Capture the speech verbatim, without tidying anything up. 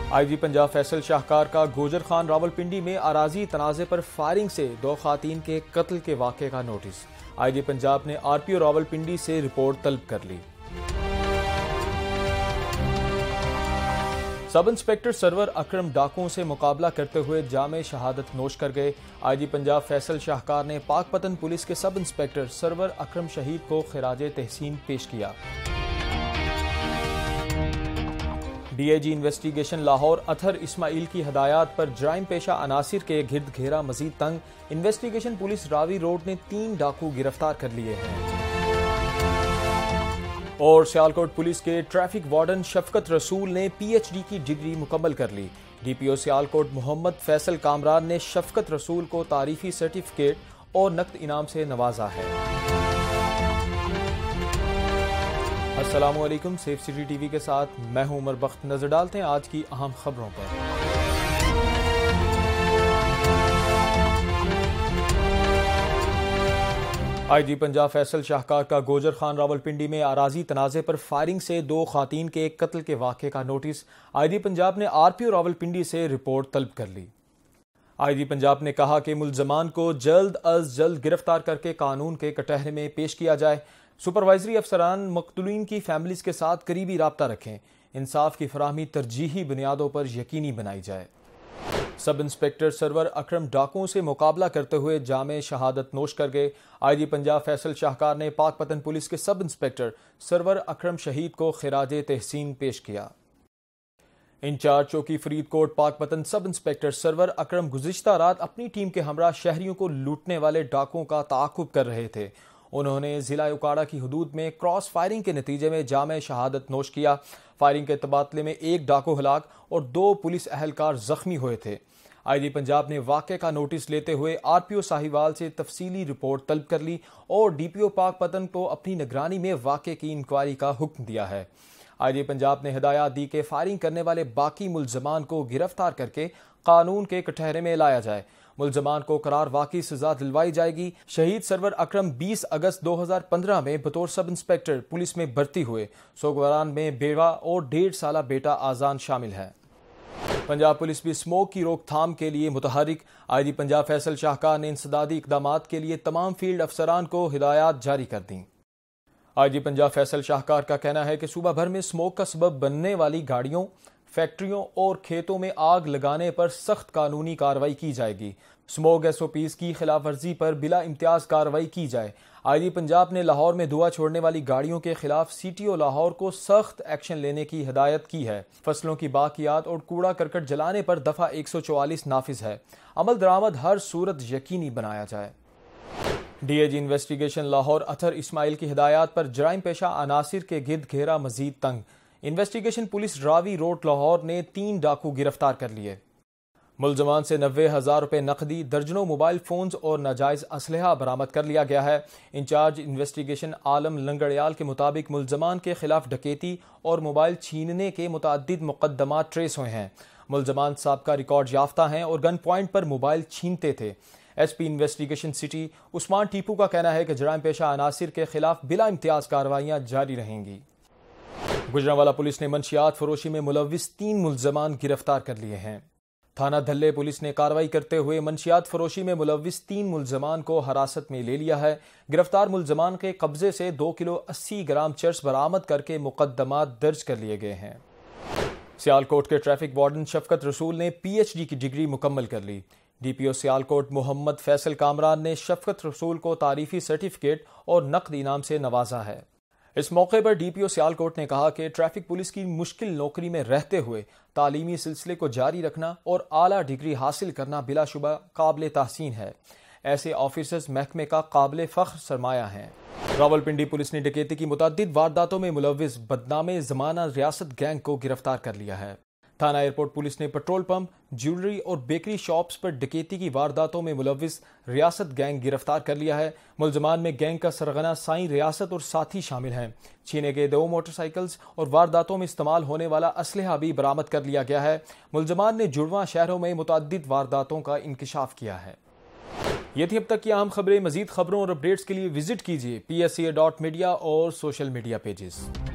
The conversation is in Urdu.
آئی جی پنجاب فیصل شاہکار کا گوجر خان راولپنڈی میں اراضی تنازع پر فائرنگ سے دو خواتین کے قتل کے واقعے کا نوٹس۔ آئی جی پنجاب نے آر پی او راولپنڈی سے رپورٹ طلب کر لی۔ سب انسپکٹر سرور اکرم ڈاکوؤں سے مقابلہ کرتے ہوئے جامع شہادت نوش کر گئے۔ آئی جی پنجاب فیصل شاہکار نے پاک پتن پولیس کے سب انسپکٹر سرور اکرم شہید کو خراج تحسین پیش کیا۔ D A G investigation Lahore Athar Ismail کی ہدایات پر جرائم پیشہ عناصر کے گرد گھیرا مزید تنگ۔ انویسٹیگیشن پولیس راوی روڈ نے تین ڈاکو گرفتار کر لیے ہیں۔ اور سیالکوٹ پولیس کے ٹریفک وارڈن شفقت رسول نے پی ایچ ڈی کی ڈگری مکمل کر لی۔ D P O Sialkot Muhammad Faisal Kamran نے شفقت رسول کو تعریفی سرٹیفکیٹ اور نقد انعام سے نوازا ہے۔ السلام علیکم، سیف سٹی ٹی وی کے ساتھ میں ہوں عمر بخت۔ نظر ڈالتے ہیں آج کی اہم خبروں پر۔ آئی جی پنجاب فیصل شاہکار کا گوجر خان راولپنڈی میں اراضی تنازع پر فائرنگ سے دو خواتین کے قتل کے واقعے کا نوٹس۔ آئی جی پنجاب نے آر پی او راولپنڈی سے رپورٹ طلب کر لی۔ آئی جی پنجاب نے کہا کہ ملزمان کو جلد از جلد گرفتار کر کے قانون کے کٹہرے میں پیش کیا جائے۔ سپروائزری افسران مقتولین کی فیملیز کے ساتھ قریبی رابطہ رکھیں۔ انصاف کی فراہمی ترجیحی بنیادوں پر یقینی بنائی جائے۔ سب انسپکٹر سرور اکرم ڈاکوؤں سے مقابلہ کرتے ہوئے جامع شہادت نوش کر گئے۔ آئی جی پنجاب فیصل شاہکار نے پاک پتن پولیس کے سب انسپکٹر سرور اکرم شہید کو خراج تحسین پیش کیا۔ انچارج چوکی فرید کوٹ پاک پتن سب انسپکٹر سرور اکرم گزشتہ رات اپنی ٹیم کے ہمراہ شہریوں کو لوٹنے والے ڈاکوؤں کا تعاقب کر رہے تھے۔ انہوں نے ضلع اکاڑا کی حدود میں کراس فائرنگ کے نتیجے میں جامع شہادت نوش کیا۔ فائرنگ کے تبادلے میں ایک ڈاکو ہلاک اور دو پولیس اہلکار زخمی ہوئے تھے۔ آئی جی پنجاب نے واقعے کا نوٹس لیتے ہوئے آر پی او ساہیوال سے تفصیلی رپورٹ طلب کر لی اور ڈی پی او پاک پتن کو اپنی نگرانی میں واقعے کی انکوائری کا حکم دیا ہے۔ آئی جی پنجاب نے ہدایات دی کہ فائرنگ کرنے والے باقی ملزمان کو گرفتار کر کے قانون کے کٹہرے میں لایا جائے۔ ملزمان کو قرار واقعی سزا دلوائی جائے گی۔ شہید سرور اکرم بیس اگست دو ہزار پندرہ میں بطور سب انسپکٹر پولیس میں بھرتی ہوئے۔ سوگواران میں بیوہ اور ڈیڑھ سالہ بیٹا آزان شامل ہے۔ پنجاب پولیس بھی اسموک کی روک تھام کے لیے متحرک۔ آئی جی پنجاب فیصل شاہکار نے انسدادی اقدامات کے لیے تمام فیلڈ افسران کو ہدایات جاری کر دیں۔ آئی جی پنجاب فیصل شاہکار کا کہنا ہے کہ صوبہ بھر میں اسموک کا سبب بننے والی گاڑیوں، فیکٹریوں اور کھیتوں میں آگ لگانے پر سخت قانونی کارروائی کی جائے گی۔ اسموک ایس او پیز کی خلاف ورزی پر بلا امتیاز کارروائی کی جائے۔ آئی جی پنجاب نے لاہور میں دھواں چھوڑنے والی گاڑیوں کے خلاف سی ٹی او لاہور کو سخت ایکشن لینے کی ہدایت کی ہے۔ فصلوں کی باقیات اور کوڑا کرکٹ جلانے پر دفعہ ایک سو چوالیس نافذ ہے۔ عمل درآمد ہر صورت یقینی بنایا جائے۔ D A G investigation Lahore Athar Ismail کی ہدایات پر جرائم پیشہ عناصر کے گرد گھیرا مزید تنگ۔ Investigation police Ravi road Lahore نے تین ڈاکو گرفتار کر لیے۔ ملزمان سے نوے ہزار روپے نقدی، درجنوں موبائل فونز اور ناجائز اسلحہ برآمد کر لیا گیا ہے۔ انچارج انویسٹیگیشن عالم لنگڑیال کے مطابق ملزمان کے خلاف ڈکیتی اور موبائل چھیننے کے متعدد مقدمات ٹریس ہوئے ہیں۔ ملزمان سابقہ ریکارڈ یافتہ ہیں اور گن پوائنٹ پر موبائل چھینتے تھے۔ S P investigation city Usman Tipu کا کہنا ہے کہ جرائم پیشہ عناصر کے خلاف بلا امتیاز کارروائیاں جاری رہیں گی۔ گجرانوالہ پولیس نے منشیات فروشی میں ملوث تین ملزمان گرفتار کر لیے ہیں۔ تھانہ دھلے پولیس نے کارروائی کرتے ہوئے منشیات فروشی میں ملوث تین ملزمان کو حراست میں لے لیا ہے۔ گرفتار ملزمان کے قبضے سے دو کلو اسی گرام چرس برآمد کر کے مقدمات درج کر لیے گئے ہیں۔ سیالکوٹ کے ٹریفک وارڈن شفقت رسول نے پی ایچ ڈی کی ڈگری مکمل کر لی۔ D P O Sialkot Muhammad Faisal Kamran نے شفقت رسول کو تعریفی سرٹیفکیٹ اور نقد انعام سے نوازا ہے۔ اس موقع پر ڈی پی او سیالکوٹ نے کہا کہ ٹریفک پولیس کی مشکل نوکری میں رہتے ہوئے تعلیمی سلسلے کو جاری رکھنا اور اعلیٰ ڈگری حاصل کرنا بلا شبہ قابل تحسین ہے۔ ایسے آفیسرز محکمے کا قابل فخر سرمایہ ہیں۔ راولپنڈی پولیس نے ڈکیتی کی متعدد وارداتوں میں ملوث بدنام زمانہ ریاست گینگ کو گرفتار کر لیا ہے۔ تھانہ ایئرپورٹ پولیس نے پٹرول پمپ، جیولری اور بیکری شاپس پر ڈکیتی کی وارداتوں میں ملوث ریاست گینگ گرفتار کر لیا ہے۔ ملزمان میں گینگ کا سرغنہ سائیں ریاست اور ساتھی شامل ہیں۔ چھینے گئے دو موٹر سائیکلز اور وارداتوں میں استعمال ہونے والا اسلحہ بھی برآمد کر لیا گیا ہے۔ ملزمان نے جڑواں شہروں میں متعدد وارداتوں کا انکشاف کیا ہے۔ یہ تھی اب تک کی اہم خبریں۔ مزید خبروں اور اپڈیٹس کے لیے وزٹ کیجیے P S C A dot media اور سوشل میڈیا پیجز۔